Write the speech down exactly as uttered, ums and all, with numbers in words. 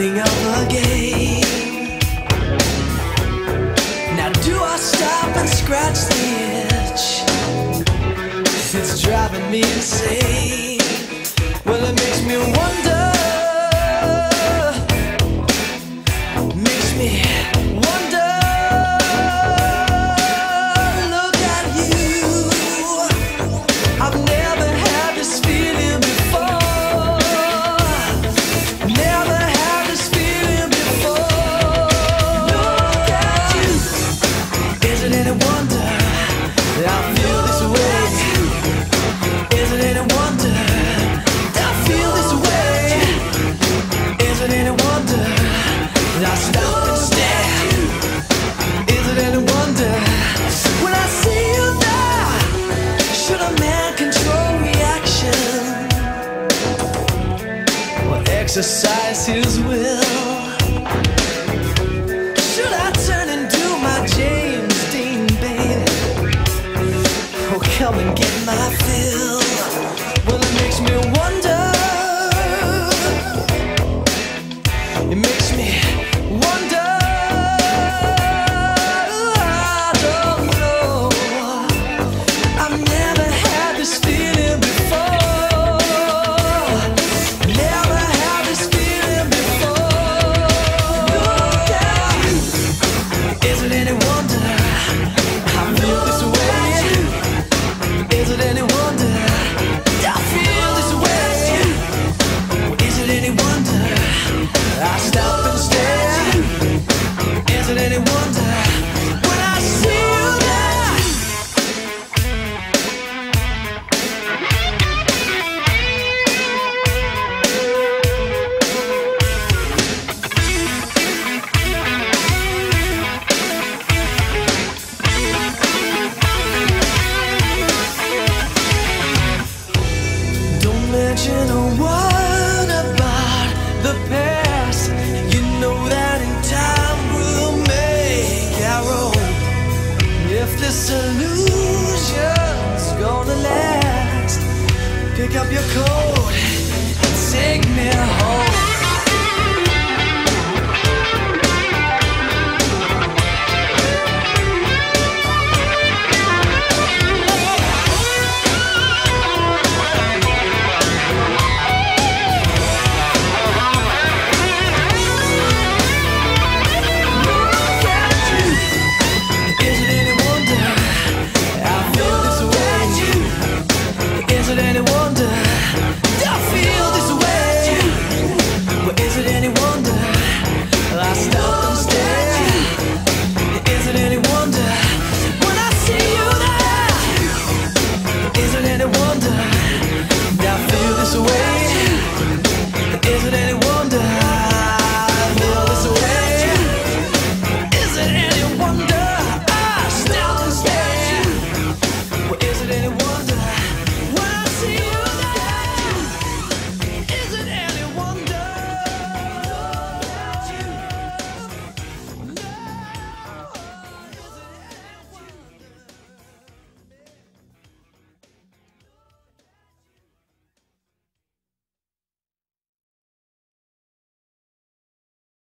beginning of the game. Now do I stop and scratch the itch? It's driving me insane. Well, it makes me wonder, makes me wonder. Look at you, I've never had this feeling before. Never had this feeling before. Look at you, isn't it a wonder that I feel this way? Isn't it a wonder that I feel this way? Isn't it a wonder that I stop and stare? Isn't it a wonder when I see you there? Should a man control reaction or exercise his will? Should I turn and do my James Dean, baby? Oh, come and get my fill. Well, it makes me wonder. It makes